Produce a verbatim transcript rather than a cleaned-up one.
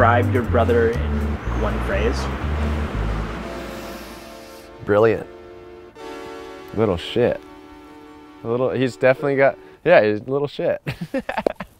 describe your brother in one phrase? Brilliant. Little shit. A little, he's definitely got, yeah, he's a little shit.